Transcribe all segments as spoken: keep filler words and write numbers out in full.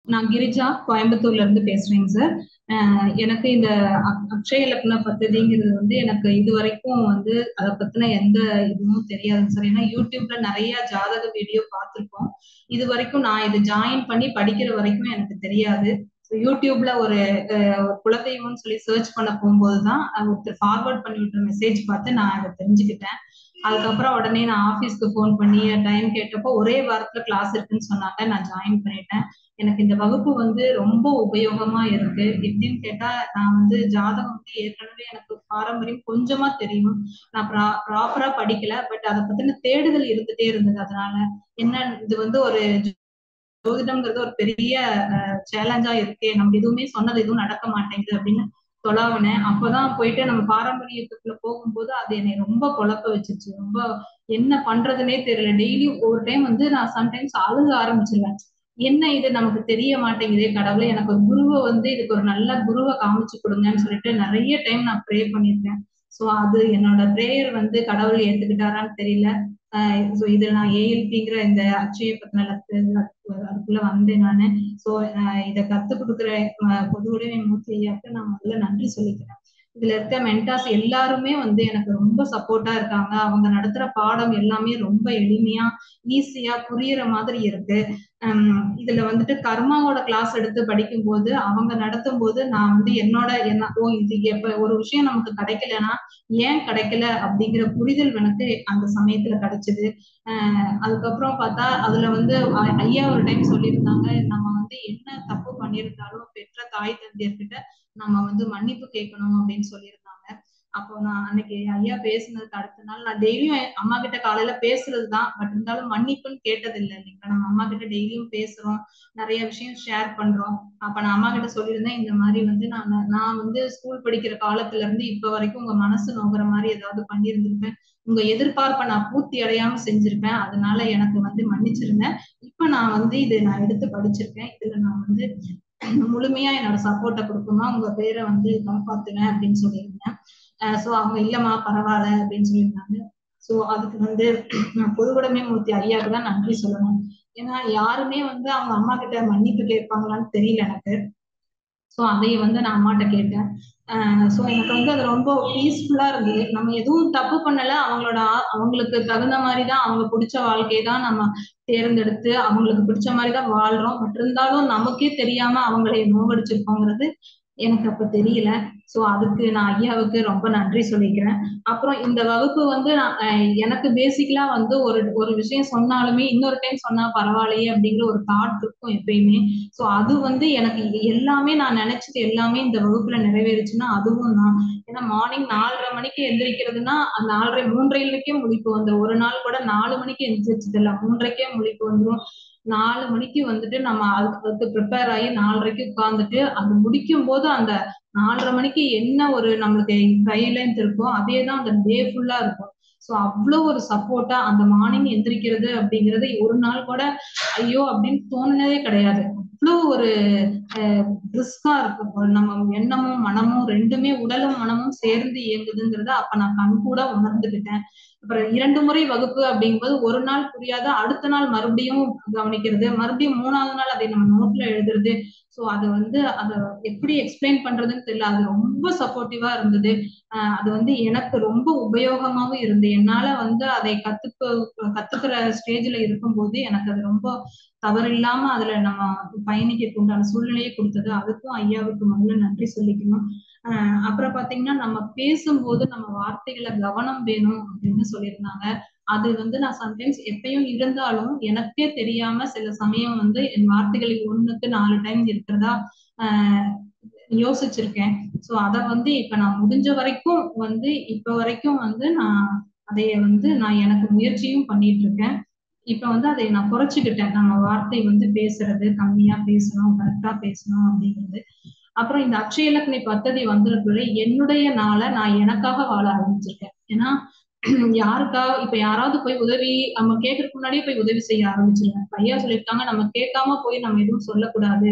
நான் கிரிஜா கோயம்புத்தூர்ல இருந்து பேசுறேங்க சார். அஹ் எனக்கு இந்த அக்- அக்ஷய லக்ன பദ്ധதிங்கிறது வந்து எனக்கு இது வரைக்கும் வந்து அதை பத்தின எந்த இதுவும் தெரியாதுங்க சார். ஏன்னா யூடியூப்ல நிறைய ஜாதக வீடியோ பார்த்திருக்கோம். இது வரைக்கும் நான் இது ஜாயின் பண்ணி படிக்கிற வரைக்கும் எனக்கு தெரியாது. So, யூடியூப்ல ஒரு அஹ், ஒரு குலதெய்வம்னு சொல்லி சர்ச் பண்ண போகும்போதுதான் ஒருத்தர் ஃபார்வர்ட் பண்ணி விட்ட மெசேஜ் பார்த்து நான் அதை தெரிஞ்சுக்கிட்டேன். அதுக்கப்புறம் உடனே நான் ஆபீஸ்க்கு ஃபோன் பண்ணி டைம் கேட்டப்போ ஒரே வாரத்துல கிளாஸ் இருக்குன்னு சொன்னாங்க. நான் ஜாயின் பண்ணிட்டேன். எனக்கு இந்த வகுப்பு வந்து ரொம்ப உபயோகமா இருக்கு. எப்படின்னு கேட்டா, நான் வந்து ஜாதகம் வந்து ஏற்கனவே எனக்கு பாரம்பரியம் கொஞ்சமா தெரியும். நான் ப்ராப்பரா படிக்கல. பட் அதை பத்தின தேடுதல் இருந்துட்டே இருந்தது. அதனால என்ன இது வந்து ஒரு ஜோதிடம்ங்கிறது ஒரு பெரிய சேலஞ்சா இருக்கே, நம்ம எதுவுமே சொன்னது எதுவும் நடக்க மாட்டேங்குது அப்படின்னு தொலாவினேன். அப்பதான் போயிட்டு நம்ம பாரம்பரியத்துக்குள்ள போகும்போது அது என்னை ரொம்ப குழப்ப வச்சிருச்சு. ரொம்ப என்ன பண்றதுன்னே தெரியல. டெய்லி ஒரு டைம் வந்து நான் சம்டைம்ஸ் அழுக ஆரம்பிச்சிருவேன். என்ன இது நமக்கு தெரிய மாட்டேங்குதே கடவுளே, எனக்கு ஒரு குருவை வந்து இதுக்கு ஒரு நல்ல குருவை காமிச்சு கொடுங்கன்னு சொல்லிட்டு நிறைய டைம் நான் ப்ரே பண்ணியிருக்கேன். ஸோ அது என்னோட ப்ரேயர் வந்து கடவுள் ஏத்துக்கிட்டாரான்னு தெரியல. ஸோ இது நான் ஏஎல்பிங்கிற இந்த அக்ஷய பத்தின அதுக்குள்ள வந்தேன் நானு. ஸோ இதை கத்துக் கொடுக்குற பொது உடைமை மூர்த்தி ஐயாவுக்கு நான் முதல்ல நன்றி சொல்லிக்கிறேன். இதுல இருக்க மென்டாஸ் எல்லாருமே வந்து எனக்கு ரொம்ப சப்போர்ட்டா இருக்காங்க. அவங்க நடத்துற பாடம் எல்லாமே ரொம்ப எளிமையா ஈஸியா புரியுற மாதிரி இருக்கு. ஹம் இதுல வந்துட்டு கர்மாவோட கிளாஸ் எடுத்து படிக்கும் போது அவங்க நடத்தும் போது நான் வந்து என்னோட என்ன ஓ இது எப்ப ஒரு விஷயம் நமக்கு கிடைக்கலன்னா ஏன் கிடைக்கல அப்படிங்கிற புரிதல் எனக்கு அந்த சமயத்துல கிடைச்சது. ஆஹ் அதுக்கப்புறம் பார்த்தா அதுல வந்து ஐ- ஐயா ஒரு டைம் சொல்லியிருந்தாங்க, நம்ம வந்து என்ன தப்பு பண்ணியிருந்தாலும் பெற்ற தாய் தந்தையர்கிட்ட நம்ம வந்து மன்னிப்பு கேட்கணும் அப்படின்னு சொல்லியிருந்தாங்க. அப்போ நான் அன்னைக்கு ஐயா பேசுனதுக்கு அடுத்த நாள் நான் டெய்லியும் அம்மா கிட்ட காலையில பேசுறதுதான். பட் இருந்தாலும் மன்னிப்புன்னு கேட்டது இல்லை இல்லைங்களா. நம்ம அம்மா கிட்ட டெய்லியும் பேசுறோம், நிறைய விஷயம் ஷேர் பண்றோம். அப்ப நான் அம்மா கிட்ட சொல்லியிருந்தேன், இந்த மாதிரி வந்து நான் நான் வந்து ஸ்கூல் படிக்கிற காலத்துல இருந்து இப்ப வரைக்கும் உங்க மனசு நோங்குற மாதிரி ஏதாவது பண்ணியிருந்திருப்பேன். உங்க எதிர்பார்ப்பை நான் பூர்த்தி அடையாம செஞ்சிருப்பேன். அதனால எனக்கு வந்து மன்னிச்சிருந்தேன். இப்ப நான் வந்து இது நான் எடுத்து படிச்சிருக்கேன். இதுல நான் வந்து முழுமையா என்னோட சப்போர்ட்டை கொடுக்குமா உங்க பேரை வந்து காப்பாத்துவேன் அப்படின்னு சொல்லியிருந்தேன். சோ அவங்க இல்லம்மா பரவாயில்ல அப்படின்னு சொல்லியிருந்தாங்க. சோ அதுக்கு வந்து நான் பொதுவுடைமை மூர்த்தி ஐயாவுக்கு தான் நன்றி சொல்லணும். ஏன்னா யாருமே வந்து அவங்க அம்மா கிட்ட மன்னிப்பு கேட்பாங்களான்னு தெரியல எனக்கு. சோ அதைய வந்து நான் அம்மாட்ட கேட்டேன். ஆஹ் சோ எனக்கு வந்து அது ரொம்ப பீஸ்ஃபுல்லா இருந்தது. நம்ம எதுவும் தப்பு பண்ணல. அவங்களோட ஆ- அவங்களுக்கு தகுந்த மாதிரிதான் அவங்க பிடிச்ச வாழ்க்கையை தான் நம்ம தேர்ந்தெடுத்து அவங்களுக்கு பிடிச்ச மாதிரிதான் வாழ்றோம். பட் இருந்தாலும் நமக்கே தெரியாம அவங்களை நோகடிச்சிருக்கோங்கிறது எனக்கு அப்ப தெரியல. சோ அதுக்கு நான் ஐயாவுக்கு ரொம்ப நன்றி சொல்லிக்கிறேன். அப்புறம் இந்த வகுப்பு வந்து நான் அஹ் எனக்கு பேசிக்கலா வந்து ஒரு ஒரு விஷயம் சொன்னாலுமே இன்னொரு டைம் சொன்னா பரவாயில்லையே அப்படிங்கிற ஒரு தாட் இருக்கும் எப்பயுமே. சோ அது வந்து எனக்கு எல்லாமே நான் நினைச்சது எல்லாமே இந்த வகுப்புல நிறைவேறுச்சுன்னா அதுவும் தான். ஏன்னா மார்னிங் நாலரை மணிக்கு எந்திரிக்கிறதுனா அந்த நாலரை மூன்றரைக்கே முழிப்பு வந்துடும். ஒரு நாள் கூட நாலு மணிக்கு எந்திரிச்சது இல்ல, மூன்றரைக்கே முழிப்பு வந்துடும். நாலு மணிக்கு வந்துட்டு நம்ம அதுக்கு அதுக்கு ப்ரிப்பேர் ஆகி நாலரைக்கு உட்கார்ந்துட்டு அது முடிக்கும் போது அந்த நாலரை மணிக்கு என்ன ஒரு நம்மளுக்கு கையிலேருந்து இருக்கோ அதே தான் அந்த டே ஃபுல்லா இருக்கும். ஸோ அவ்வளோ ஒரு சப்போர்ட்டா அந்த மார்னிங் எந்திரிக்கிறது அப்படிங்கிறது ஒரு நாள் கூட ஐயோ அப்படின்னு தோணுனதே கிடையாது. அவ்வளோ ஒரு ரிஸ்கா இருக்கும். ஒரு நம்ம எண்ணமும் மனமும் ரெண்டுமே உடலும் மனமும் சேர்ந்து இயங்குதுங்கிறத அப்ப நான் கண் கூட உணர்ந்துகிட்டேன். அப்புறம் இரண்டு முறை வகுப்பு அப்படிங்கும்போது ஒரு நாள் புரியாத அடுத்த நாள் மறுபடியும் கவனிக்கிறது, மறுபடியும் மூணாவது நாள் அதை நம்ம நோட்ல எழுதுறது. ஸோ அதை வந்து அதை எப்படி எக்ஸ்பிளைன் பண்றதுன்னு தெரியல. அது ரொம்ப சப்போர்ட்டிவா இருந்தது. ஆஹ் அது வந்து எனக்கு ரொம்ப உபயோகமாவும் இருந்து என்னால வந்து அதை கத்துக்க கத்துக்கிற ஸ்டேஜ்ல இருக்கும்போது எனக்கு அது ரொம்ப தவறில்லாம அதுல நம்ம பயணிக்கிறதுக்கு உண்டான சூழ்நிலையை கொடுத்தது. அதுக்கும் ஐயாவுக்கு முதல்ல நன்றி சொல்லிக்கணும். ஆஹ் அப்புறம் பாத்தீங்கன்னா நம்ம பேசும்போது நம்ம வார்த்தைகளை கவனம் வேணும் அப்படின்னு சொல்லியிருந்தாங்க. அது வந்து நான் சம்டைம்ஸ் எப்பயும் இருந்தாலும் எனக்கே தெரியாம சில சமயம் வந்து என் வார்த்தைகளில் ஒண்ணுக்கு நாலு டைம் இருக்கிறதா ஆஹ் யோசிச்சிருக்கேன். சோ அத வந்து இப்ப நான் முடிஞ்ச வரைக்கும் வந்து இப்ப வரைக்கும் வந்து நான் அதைய வந்து நான் எனக்கு முயற்சியும் பண்ணிட்டு இருக்கேன். இப்ப வந்து அதை நான் குறைச்சுக்கிட்டேன். நம்ம வார்த்தை வந்து பேசுறது கம்மியா பேசணும், கரெக்டா பேசணும் அப்படிங்கிறது. அப்புறம் இந்த அக்ஷய லக்னி பദ്ധதி வந்ததுக்குள்ள என்னுடைய நாளை நான் எனக்காக வாழ ஆரம்பிச்சிருக்கேன். ஏன்னா யாருக்கா இப்ப யாராவது போய் உதவி நம்ம கேட்கறதுக்கு முன்னாடியே போய் உதவி செய்ய ஆரம்பிச்சிருவேன். ஐயா சொல்லியிருக்காங்க நம்ம கேட்காம போய் நம்ம எதுவும் சொல்லக்கூடாது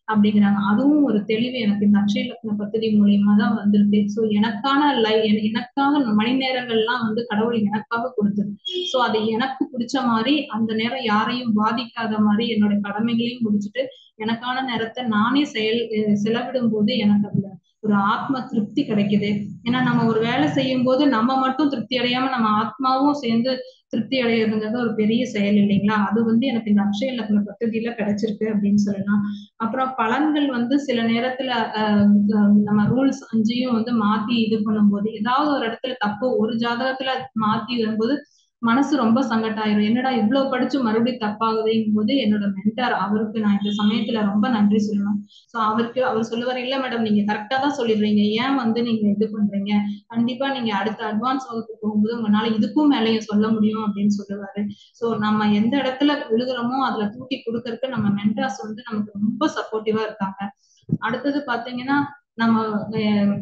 அப்படிங்கிறாங்க. அதுவும் ஒரு தெளிவு எனக்கு இந்த அக்ஷய லக்ன பத்ததி மூலியமா தான் வந்திருக்கு. ஸோ எனக்கான லை எனக்காக மணி நேரங்கள்லாம் வந்து கடவுள் எனக்காக குடுத்தது. ஸோ அது எனக்கு புடிச்ச மாரி, அந்த நேரம் யாரையும் பாதிக்காத மாரி என்னோட கடமைகளையும் முடிச்சுட்டு, எனக்கான நேரத்த நானே செயல் அ செலவிடும்போது எனக்கு அதுல ஒரு ஆத்ம திருப்தி கிடைக்குது. ஏன்னா நம்ம ஒரு வேலை செய்யும்போது நம்ம மட்டும் திருப்தி அடையாம நம்ம ஆத்மாவும் சேர்ந்து திருப்தி அடையறதுங்கிறது ஒரு பெரிய செயல் இல்லைங்களா? அது வந்து எனக்கு இந்த அக்ஷய லக்ன பத்ததில கிடைச்சிருக்கு அப்படின்னு சொல்லலாம். அப்புறம் பலன்கள் வந்து சில நேரத்துல அ அ நம்ம ரூல்ஸ் அஞ்சையும் வந்து மாத்தி இது பண்ணும்போது, ஏதாவது ஒரு இடத்துல தப்பு ஒரு ஜாதகத்துல மாத்தி வரும்போது, மனசு ரொம்ப சங்கடம் ஆயிரும். என்னடா இவ்ளோ படிச்சும் மறுபடியும் தப்பாகுதேங்கும்போது, என்னோட மென்டார் அவருக்கு நான் இந்த சமயத்துல ரொம்ப நன்றி சொல்லணும். ஸோ அவருக்கு அவர் சொல்லுவாரு, "இல்ல மேடம் நீங்க கரெக்ட்டா தான் சொல்லிடுறீங்க. ஏன் வந்து நீங்க இது பண்றீங்க? கண்டிப்பா நீங்க அடுத்த அட்வான்ஸ் வகுப்பு போகும்போது உங்கனால இதுக்கும் மேலயும் சொல்ல முடியும்" அப்படின்னு சொல்லுவாரு. ஸோ நம்ம எந்த இடத்துல விழுகுறோமோ, அதுல தூக்கி குடுக்கறக்கு நம்ம மென்டார்ஸ் வந்து நமக்கு ரொம்ப சப்போர்ட்டிவா இருக்காங்க. அடுத்தது பாத்தீங்கன்னா, நம்ம அ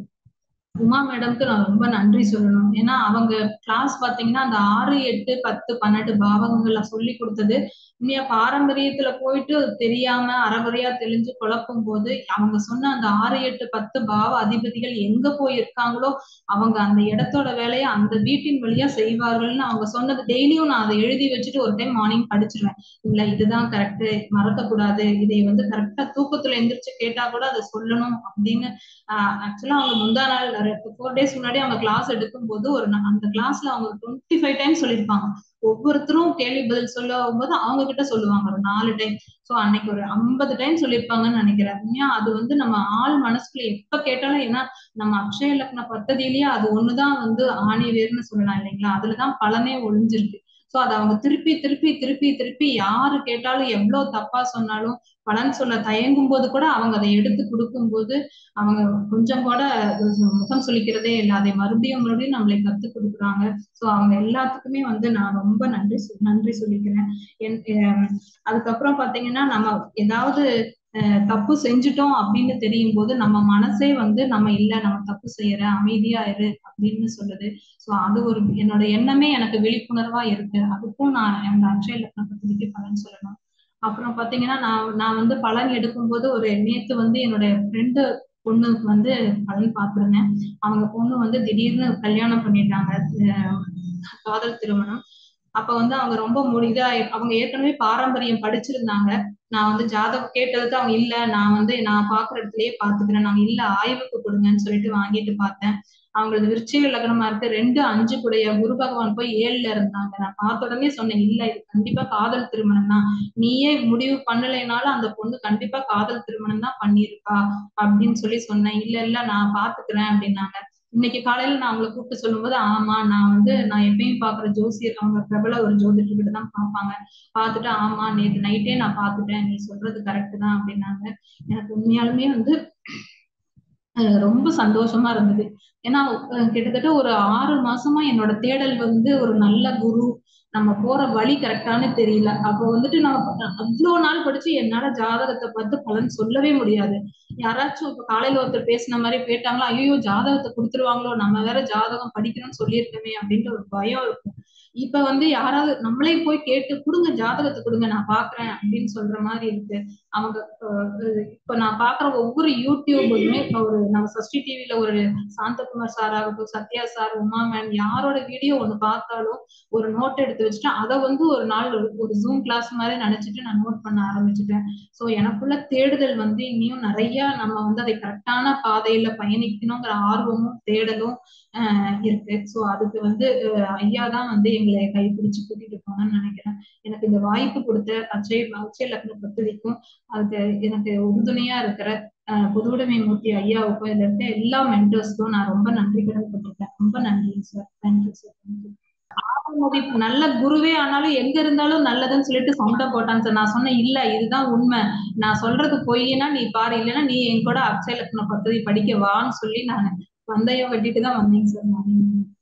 உமா மேடம்க்கு நான் ரொம்ப நன்றி சொல்லணும். ஏன்னா, அவங்க கிளாஸ் பார்த்தீங்கன்னா, அந்த ஆறு, எட்டு, பத்து, பன்னிரண்டு பாவங்கள்ல சொல்லிக் குடுத்தது, உண்மையா பாரம்பரியத்துல போயிட்டு தெரியாம அரைகுறையா தெளிஞ்சு குழப்பும்போது, அவங்க சொன்ன அந்த ஆறு, எட்டு, பத்து பாவ அதிபதிகள் எங்க போய் இருக்காங்களோ, அவங்க அந்த இடத்தோட வேலைய அந்த வீட்டின் வழியா செய்வார்கள்ன்னு அவங்க சொன்னது டெய்லியும் நான் அத எழுதி வச்சுட்டு ஒரு டைம் மார்னிங் படிச்சுருவேன். இல்ல இதுதான் கரெக்ட்டு, மறக்கக்கூடாது. இதை வந்து கரெக்ட்டா தூக்கத்துல எந்திரிச்சு கேட்டா கூட அத சொல்லணும் அப்படின்னு ஆ ஆக்சுவலா அவங்க முந்தா நாள் ஒரு நான்கு டேஸ் முன்னாடி அவங்க கிளாஸ் எடுக்கும்போது, ஒரு நா அந்த கிளாஸ்ல அவங்க இருபத்தி ஐந்து டைம்ஸ் சொல்லியிருப்பாங்க. ஒவ்வொருத்தரும் கேள்வி பதில் சொல்லும்போது அவங்க கிட்ட சொல்லுவாங்க ஒரு நான்கு டைம். ஸோ அன்னைக்கு ஒரு ஐம்பது டைம் சொல்லியிருப்பாங்கன்னு நெனைக்கிறேன். உண்மையா அது வந்து நம்ம ஆழ் மனசுக்குள்ள எப்ப கேட்டாலும் ஏன்னா, நம்ம அக்ஷய லக்ன பத்ததியிலேயே அது ஒண்ணு தான் வந்து ஆணி வேர்ன்னு சொல்லலாம் இல்லைங்களா? அதுல தான் பலனே ஒளிஞ்சிருக்கு. ஸோ அத அவங்க திருப்பி, திருப்பி, திருப்பி, திருப்பி யாரு கேட்டாலும் எவ்ளோ தப்பா சொன்னாலும், பலன் சொல்ல தயங்கும்போது கூட அவங்க அத எடுத்து குடுக்கும்போது, அவங்க கொஞ்சம் கூட முகம் சுளிக்கிறதே இல்ல. அதை மறுபடியும், மறுபடியும் நம்மளை கத்துக் குடுக்குறாங்க. ஸோ அவங்க எல்லாத்துக்குமே வந்து நான் ரொம்ப நன்றி சொ நன்றி சொல்லிக்கிறேன். என் அ அதுக்கப்புறம் பார்த்தீங்கன்னா, நம்ம ஏதாவது அ தப்பு செஞ்சுட்டோம் அப்படின்னு தெரியும்போது, நம்ம மனசே வந்து நம்ம இல்ல நம்ம தப்பு செய்யற, அமைதியா இரு அப்படின்னு சொல்லுது. ஸோ அது ஒரு என்னோட எண்ணமே எனக்கு விழிப்புணர்வா இருக்கு. அதுக்கும் நான் அந்த அக்ஷய லக்ன பத்திரிக்கை பலன் சொல்லணும். அப்புறம் பார்த்தீங்கன்னா, நான் நான் வந்து பலன் எடுக்கும்போது ஒரு நேத்து வந்து என்னோட ஃப்ரெண்டு பொண்ணுக்கு வந்து பலன் பார்த்திருந்தேன். அவங்க பொண்ணு வந்து திடீர்னு கல்யாணம் பண்ணிட்டாங்க. அ காதல் திருமணம். அப்ப வந்து அவங்க ரொம்ப முடி இதா அவங்க ஏற்கனவே பாரம்பரியம் படிச்சிருந்தாங்க. நான் வந்து ஜாதகம் கேட்டதுக்கு அவங்க இல்ல நான் வந்து நான் பார்க்குற இடத்துலயே பார்த்துக்கிறேன். நாங்க இல்ல ஆய்வுக்கு குடுங்கன்னு சொல்லிட்டு வாங்கிட்டு பார்த்தேன். அவங்களது விருச்சிக லக்னமா இருக்கு. ரெண்டு, ஐந்து கூடைய குரு பகவான் போய் ஏழுல இருந்தாங்க. நான் பார்த்த உடனே சொன்னேன், "இல்ல இது கண்டிப்பா காதல் திருமணம் தான். நீயே முடிவு பண்ணலைனாலும் அந்த பொண்ணு கண்டிப்பா காதல் திருமணம் தான் பண்ணியிருப்பா." அப்படின்னு சொல்லி சொன்னேன். "இல்ல, இல்ல நான் பார்த்துக்கிறேன்" அப்படின்னாங்க. இன்னைக்கு காலையில நான் அவங்கள கூப்பிட்டு சொல்லும்போது, "ஆமா நான் வந்து நான் எப்பயும் பார்க்குற ஜோசியர் அவங்க பிரபல ஒரு ஜோதிடர்கிட்ட தான் பார்ப்பாங்க. பார்த்துட்டு, ஆமா நேத்து நைட்டே நான் பார்த்துட்டேன். நீ சொல்றது கரெக்ட் தான்" அப்படின்னாங்க. எனக்கு உண்மையாலுமே வந்து அ ரொம்ப சந்தோஷமா இருந்தது. ஏன்னா, அ கிட்டத்தட்ட ஒரு ஆறு மாசமா என்னோட தேடல் வந்து ஒரு நல்ல குரு, நம்ம போற வழி கரெக்ட்டான்னு தெரியல. அப்போ வந்துட்டு நான் அ அவ்ளோ நாள் படிச்சு என்னால ஜாதகத்த பார்த்து பலன் சொல்லவே முடியாது. யாராச்சும் இப்ப காலையில ஒருத்தர் பேசின மாரி கேட்டாங்களா, "ஐயய்யோ! ஜாதகத்த குடுத்துருவாங்களோ! நம்ம வேற ஜாதகம் படிக்கணும்னு சொல்லியிருக்கோமே!" அப்படின்ற ஒரு பயம் இருக்கும். இப்ப வந்து யாராவது நம்மளே போய் கேட்டு, "குடுங்க ஜாதகத்த குடுங்க, நான் பார்க்குறேன்" அப்படின்னு சொல்ற மாரி இருக்கு. அவங்க அ இப்ப நான் பார்க்குற ஒவ்வொரு யூடியூபுமே இப்ப ஒரு நம்ம சஷ்டி டிவில ஒரு சாந்தகுமார் சார் ஆகட்டும், சத்யா சார், உமா மேம் யாரோட வீடியோ ஒண்ணு பார்த்தாலும் ஒரு நோட் எடுத்து வச்சுட்டு, அத வந்து ஒரு நாள் ஒரு ஒரு ஜூம் கிளாஸ் மாரி நெனச்சுட்டு நான் நோட் பண்ண ஆரம்பிச்சுட்டேன். ஸோ எனக்குள்ள தேடுதல் வந்து இனியும் நெறைய நம்ம வந்து அதை கரெக்ட்டான பாதையில பயணிக்கணுங்கிற ஆர்வமும், தேடலும் அ இருக்கு. ஸோ அதுக்கு வந்து அ ஐயா தான் வந்து எங்கள கைப்பிடிச்சு கூட்டிட்டு போனான்னு நெனைக்கிறேன். எனக்கு இந்த வாய்ப்பு குடுத்த அக்ஷய் அக்ஷய லக்ன பத்திரிக்கும் அதுக்கு எனக்கு உறுதுணையா இருக்கிற அ பொதுவுடைமை மூர்த்தி ஐயாவுக்கும், இதுல இருக்க எல்லா மென்டர்ஸ்க்கும் நான் ரொம்ப நன்றி கடன் பட்டுருக்கேன். ரொம்ப நன்றிங்க sir. Thank you sir. Thank you. மதிப்பு நல்ல குருவே ஆனாலும் எங்க இருந்தாலும் நல்லதுன்னு சொல்லிட்டு சண்டை போட்டாங்க சார். நான் சொன்னேன், "இல்ல இதுதான் உண்மை. நான் சொல்றது பொய்யின்னா நீ பாரு. இல்லன்னா நீ என் கூட அக்ஷய லக்ன பத்ததி படிக்க வான்னு" சொல்லி நானு பந்தயம் கட்டிட்டு தான் வந்தேங்க சார் நானு.